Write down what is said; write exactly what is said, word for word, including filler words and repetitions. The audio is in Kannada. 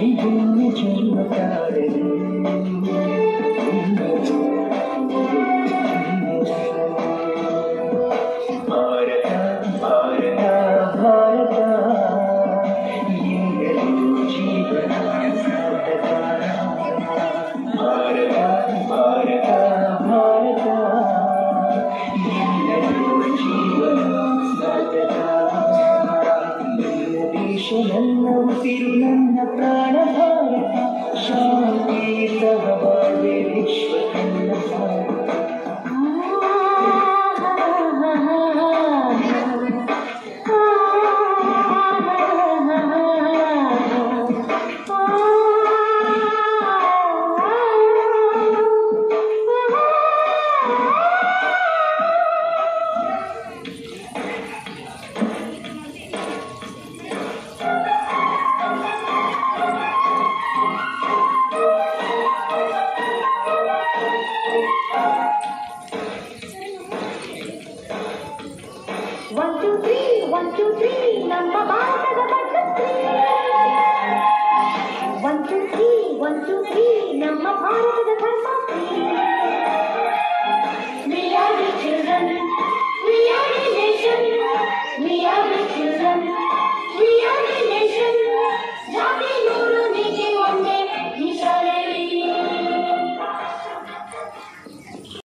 ಭೂಮಿ ಜನ್ಮ ತಾಳಲು ಭಾರತ ಭಾರತ ಭಾರತ ಎಂದಲೂ ಜೀವನ ಸಾರ್ಥಕ ಭಾರತ ಭಾರತ ಭಾರತ ಎಂದಲೂ ಜೀವನ ಸಾರ್ಥಕ ನನ್ನ ದೇಶ ನನ್ನ ಉಸಿರು ನನ್ನ ಪ್ರಾಣ ಭಾರತ ಶಾಂತಿ ಸಹಬಾಳ್ವೆ ವಿಶ್ವ ನನ್ನ ಭಾರತ